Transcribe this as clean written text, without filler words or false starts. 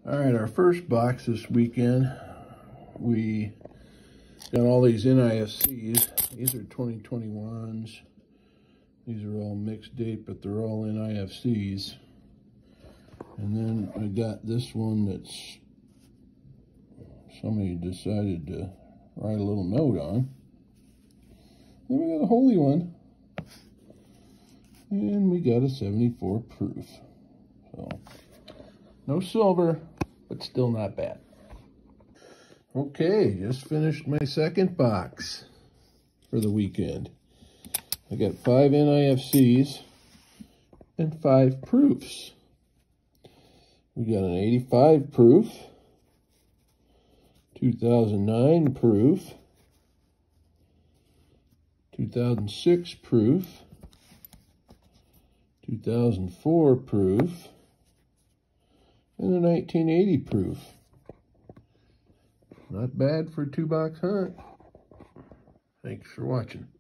All right, our first box this weekend, we got all these NIFCs. These are 2021s. These are all mixed date, but they're all NIFCs. And then I got this one that's somebody decided to write a little note on. Then we got a holy one. And we got a 74 proof. So, no silver, but still not bad. Okay, just finished my second box for the weekend. I got 5 NIFCs and 5 proofs. We got an 85 proof, 2009 proof, 2006 proof, 2004 proof, and a 1980 proof. Not bad for a 2-box hunt. Thanks for watching.